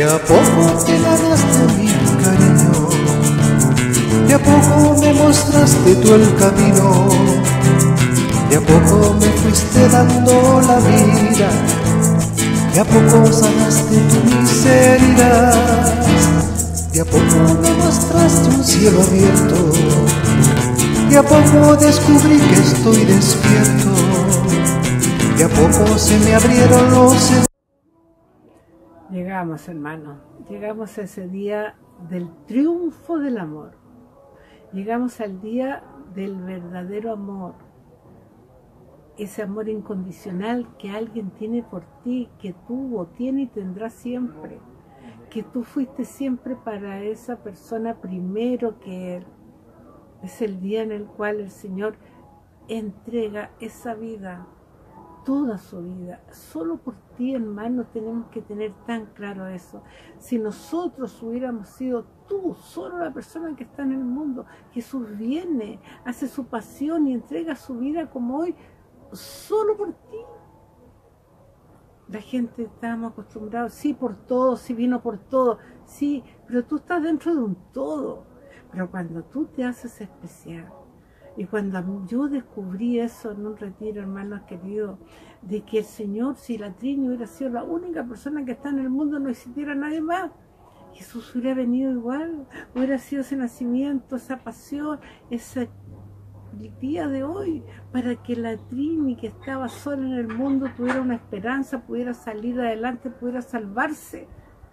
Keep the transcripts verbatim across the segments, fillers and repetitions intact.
a poco te ganaste mi cariño, de a poco me mostraste tú el camino, de a poco me fuiste dando la vida, de a poco sanaste tu miseria, de a poco me mostraste un cielo abierto, de a poco descubrí que estoy despierto, de a poco se me abrieron los... Llegamos, hermano, llegamos a ese día del triunfo del amor. Llegamos al día del verdadero amor. Ese amor incondicional que alguien tiene por ti, que tuvo, tiene y tendrá siempre. Que tú fuiste siempre para esa persona primero que Él. Es el día en el cual el Señor entrega esa vida, toda su vida, solo por ti, hermano. Tenemos que tener tan claro eso. Si nosotros hubiéramos sido tú, solo la persona que está en el mundo, Jesús viene, hace su pasión y entrega su vida como hoy, solo por ti. La gente estamos acostumbrados, sí, por todo, sí, vino por todo, sí, pero tú estás dentro de un todo. Pero cuando tú te haces especial, y cuando yo descubrí eso en un retiro, hermanos queridos, de que el Señor, si la Trini hubiera sido la única persona que está en el mundo, no existiera nadie más, Jesús hubiera venido igual, hubiera sido ese nacimiento, esa pasión, ese día de hoy, para que la Trini que estaba sola en el mundo tuviera una esperanza, pudiera salir adelante, pudiera salvarse.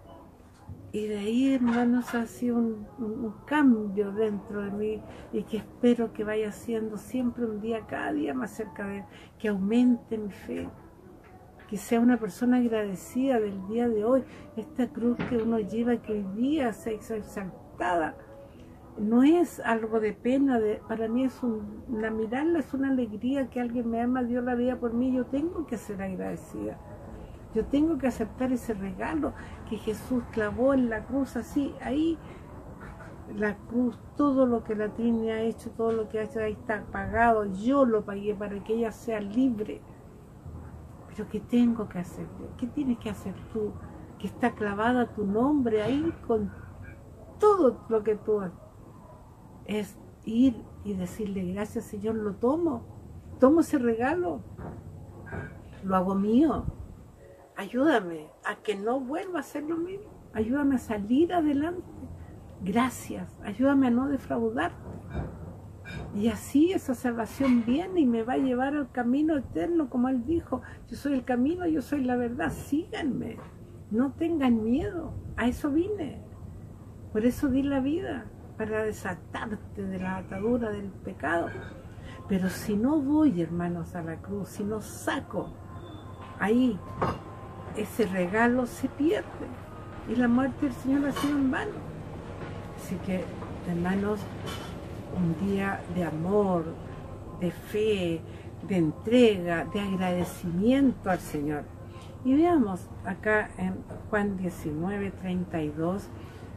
Y de ahí, hermanos, ha sido un, un, un cambio dentro de mí y que espero que vaya siendo siempre un día, cada día más cerca de Él, que aumente mi fe, que sea una persona agradecida del día de hoy. Esta cruz que uno lleva, que hoy día se ha exaltada, no es algo de pena, de, para mí es un, una mirarla, es una alegría que alguien me ama, dio la vida por mí. Yo tengo que ser agradecida. Yo tengo que aceptar ese regalo que Jesús clavó en la cruz, así, ahí, la cruz, todo lo que la Trini ha hecho, todo lo que ha hecho, ahí está pagado, yo lo pagué para que ella sea libre. Pero ¿qué tengo que hacer? ¿Qué tienes que hacer tú? Que está clavada tu nombre ahí con todo lo que tú haces. Es ir y decirle, gracias Señor, lo tomo, tomo ese regalo, lo hago mío. Ayúdame a que no vuelva a ser lo mismo. Ayúdame a salir adelante. Gracias. Ayúdame a no defraudarte. Y así esa salvación viene y me va a llevar al camino eterno, como Él dijo. Yo soy el camino, yo soy la verdad. Síganme. No tengan miedo. A eso vine. Por eso di la vida, para desatarte de la atadura del pecado. Pero si no voy, hermanos, a la cruz, si no saco ahí, ese regalo se pierde y la muerte del Señor ha sido en vano. Así que, hermanos, un día de amor, de fe, de entrega, de agradecimiento al Señor. Y veamos acá en Juan diecinueve, treinta y dos,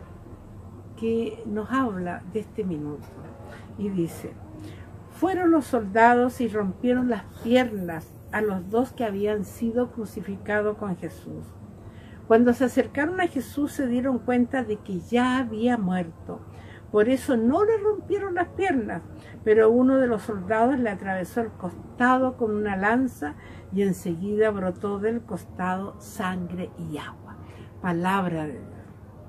que nos habla de este minuto. Y dice, fueron los soldados y rompieron las piernas a los dos que habían sido crucificados con Jesús. Cuando se acercaron a Jesús se dieron cuenta de que ya había muerto. Por eso no le rompieron las piernas, pero uno de los soldados le atravesó el costado con una lanza y enseguida brotó del costado sangre y agua. Palabra de Dios.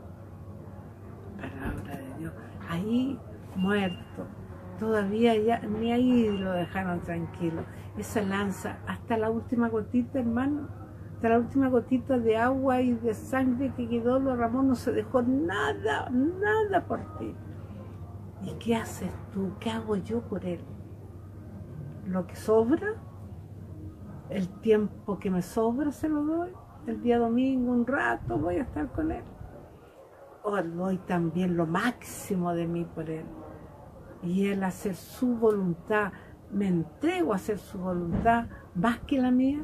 Palabra de Dios. Ahí muerto. Todavía ya, ni ahí lo dejaron tranquilo. Esa lanza, hasta la última gotita, hermano, hasta la última gotita de agua y de sangre que quedó, lo Ramón no se dejó nada, nada por ti. ¿Y qué haces tú? ¿Qué hago yo por él? Lo que sobra, el tiempo que me sobra se lo doy. El día domingo, un rato, voy a estar con él. O doy también lo máximo de mí por él. Y él hacer su voluntad, me entrego a hacer su voluntad más que la mía.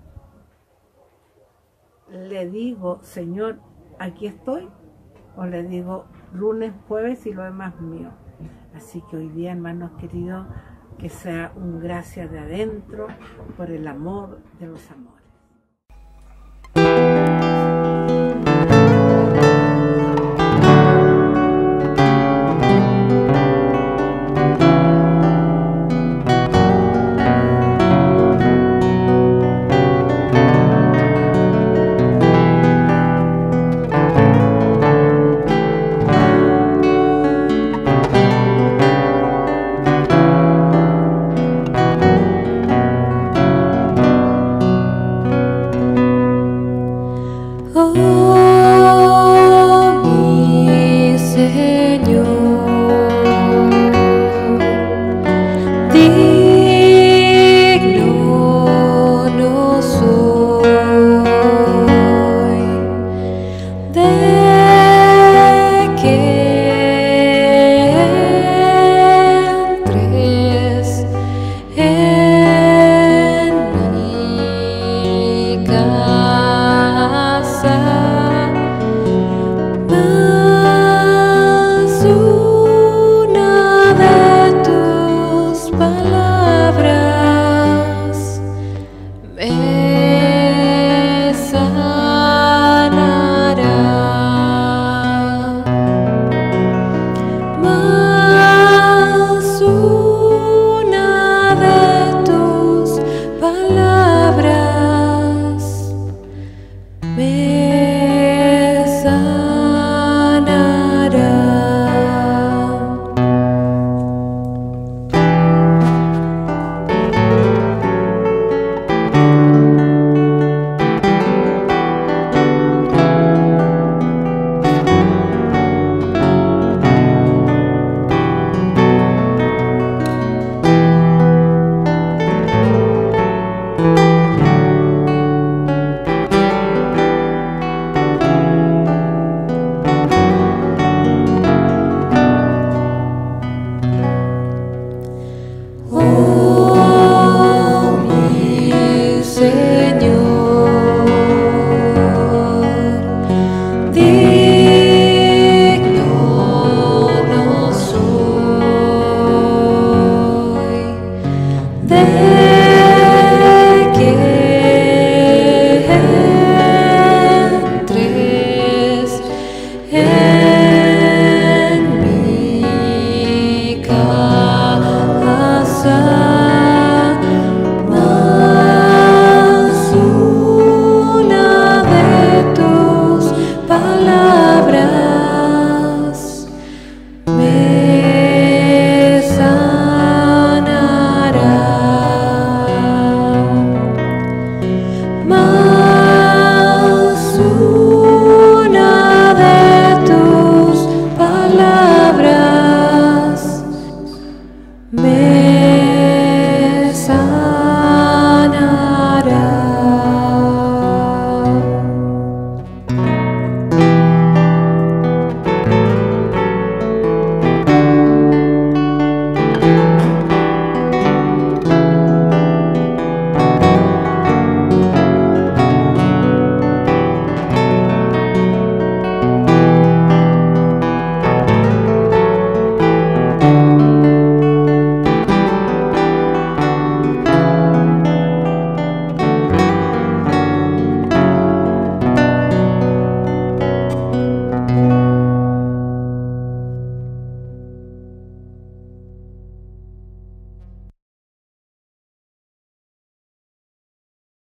Le digo, Señor, aquí estoy, o le digo lunes, jueves y lo demás mío. Así que hoy día, hermanos queridos, que sea un gracias de adentro por el amor de los amores.